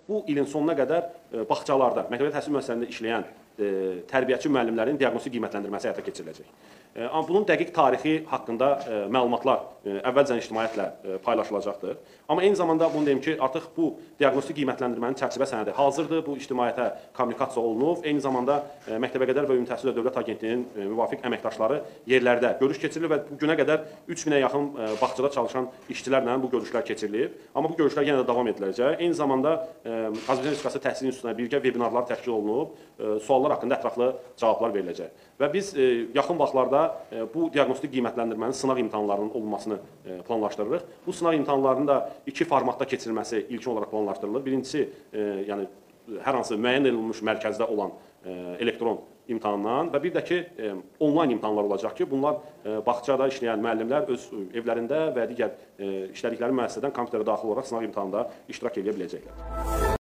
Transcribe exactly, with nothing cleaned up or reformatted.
bu ilin sonuna qədər bağçalarda, məktəbi təhsil müəssisələrində işləyən tərbiyəçi müəllimlərin diaqnostik qiymətləndirməsi həyata keçiriləcək. Amma bunun dəqiq tarixi haqqında məlumatlar əvvəlcən ictimaiyyətlə paylaşılacaqdır. Amma eyni zamanda bunu deyim ki, artıq bu diaqnostik qiymətləndirmənin çərçivə sənədi hazırdır, bu ictimaiyyətə kommunikasiya olunub. Eyni zamanda Məktəbəqədər və Ümumi Təhsil üzrə Dövlət Agentliyinin müvafiq əməkdaşları yerlərdə görüş keçirilir və bu günə qədər üç minə yaxın bağçada çalışan işçilərlə bu görüşlər keçirilib. Amma bu görüşlər yenə də davam ediləcək. Eyni zamanda Azərbaycan Respublikası Təhsil İnstitutuna birgə vebinarlar təşkil olunub, suallar haqqında ətraflı cavablar veriləcək. Və biz yaxın vaxtlarda bu diaqnostik qiymətləndirmənin sınaq imtahanlarının olunmasını planlaşdırırıq. Bu sınaq imtahanlarının da iki formatda keçirilməsi ilkin olaraq planlaşdırılır. Birincisi, yəni hər hansı müəyyən edilmiş mərkəzdə olan elektron imtahandan və bir də ki, onlayn imtahanlar olacaq ki, bunlar bağçada işləyən müəllimlər öz evlərində və digər işlədikləri müəssisədən kompüterə daxil olaraq sınaq imtahanında iştirak edə biləcəklər.